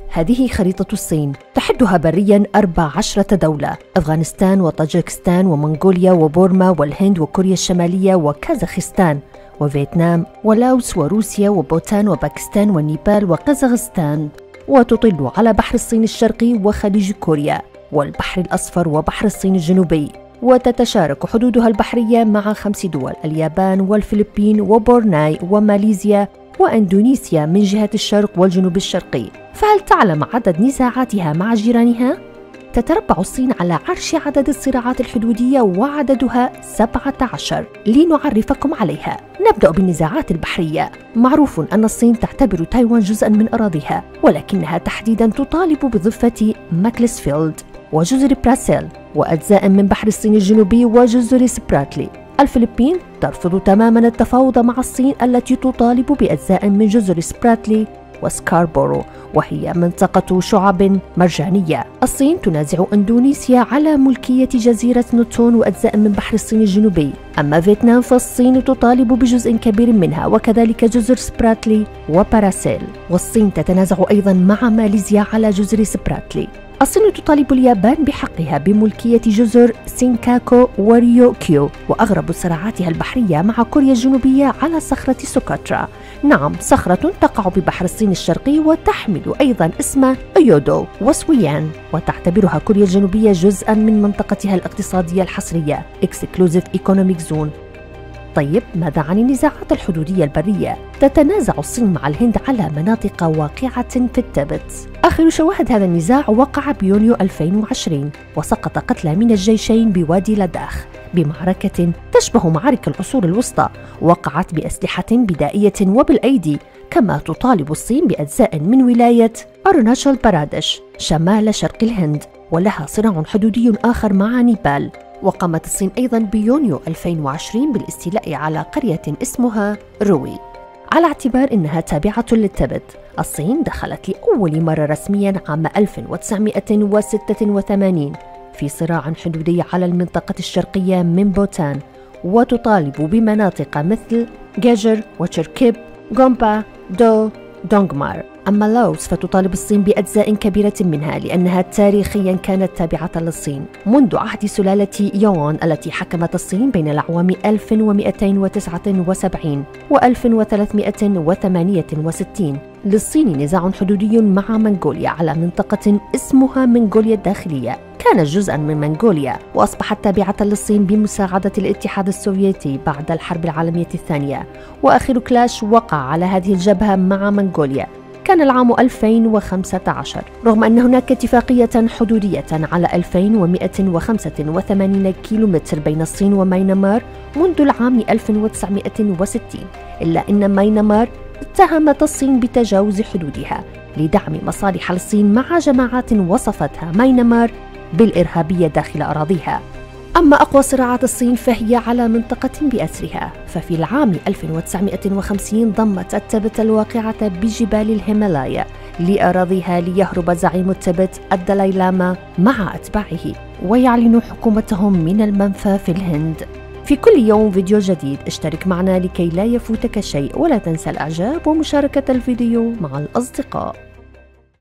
هذه خريطة الصين، تحدها برياً 14 دولة: أفغانستان وطاجكستان ومنغوليا وبورما والهند وكوريا الشمالية وكازاخستان وفيتنام ولاوس وروسيا وبوتان وباكستان ونيبال وقزاقستان، وتطل على بحر الصين الشرقي وخليج كوريا والبحر الأصفر وبحر الصين الجنوبي، وتتشارك حدودها البحرية مع 5 دول: اليابان والفلبين وبورناي وماليزيا وإندونيسيا من جهة الشرق والجنوب الشرقي. فهل تعلم عدد نزاعاتها مع جيرانها؟ تتربع الصين على عرش عدد الصراعات الحدودية وعددها 17 لنعرفكم عليها. نبدأ بالنزاعات البحرية. معروف أن الصين تعتبر تايوان جزءاً من أراضيها، ولكنها تحديداً تطالب بضفة ماكلسفيلد وجزر براسيل وأجزاء من بحر الصين الجنوبي وجزر سبراتلي. الفلبين ترفض تماماً التفاوض مع الصين التي تطالب بأجزاء من جزر سبراتلي وسكاربورو، وهي منطقة شعب مرجانية. الصين تنازع إندونيسيا على ملكية جزيرة نوتون وأجزاء من بحر الصين الجنوبي. أما فيتنام فالصين تطالب بجزء كبير منها وكذلك جزر سبراتلي وباراسيل. والصين تتنازع أيضاً مع ماليزيا على جزر سبراتلي. الصين تطالب اليابان بحقها بملكية جزر سينكاكو وريوكيو. وأغرب صراعاتها البحرية مع كوريا الجنوبية على صخرة سوكوترا. نعم، صخرة تقع ببحر الصين الشرقي وتحمل أيضا اسم أيودو وسويان، وتعتبرها كوريا الجنوبية جزءا من منطقتها الاقتصادية الحصرية Exclusive Economic Zone. طيب، ماذا عن النزاعات الحدودية البرية؟ تتنازع الصين مع الهند على مناطق واقعة في التبت. آخر شواهد هذا النزاع وقع بيونيو 2020، وسقط قتلى من الجيشين بوادي لداخ بمعركة تشبه معارك العصور الوسطى، وقعت بأسلحة بدائية وبالأيدي. كما تطالب الصين بأجزاء من ولاية أروناتشال برادش شمال شرق الهند، ولها صراع حدودي آخر مع نيبال. وقامت الصين أيضاً بيونيو 2020 بالاستيلاء على قرية اسمها روي على اعتبار أنها تابعة للتبت. الصين دخلت لأول مرة رسمياً عام 1986 في صراع حدودي على المنطقة الشرقية من بوتان، وتطالب بمناطق مثل جيجر وتشركيب، غومبا، دو، دونغمار. أما لاوس فتطالب الصين بأجزاء كبيرة منها لأنها تاريخياً كانت تابعة للصين منذ عهد سلالة يوان التي حكمت الصين بين الأعوام 1279 و 1368. للصين نزاع حدودي مع منغوليا على منطقة اسمها منغوليا الداخلية، كانت جزءاً من منغوليا وأصبحت تابعة للصين بمساعدة الاتحاد السوفيتي بعد الحرب العالمية الثانية. وآخر كلاش وقع على هذه الجبهة مع منغوليا كان العام 2015، رغم أن هناك اتفاقية حدودية على 2185 كيلومتر بين الصين وميانمار منذ العام 1960، إلا أن ميانمار اتهمت الصين بتجاوز حدودها لدعم مصالح الصين مع جماعات وصفتها ميانمار بالإرهابية داخل أراضيها. أما أقوى صراعات الصين فهي على منطقة بأسرها، ففي العام 1950 ضمت التبت الواقعة بجبال الهيمالايا لأراضيها ليهرب زعيم التبت الدلاي لاما مع أتباعه ويعلن حكومتهم من المنفى في الهند. في كل يوم فيديو جديد، اشترك معنا لكي لا يفوتك شيء، ولا تنسى الإعجاب ومشاركة الفيديو مع الأصدقاء.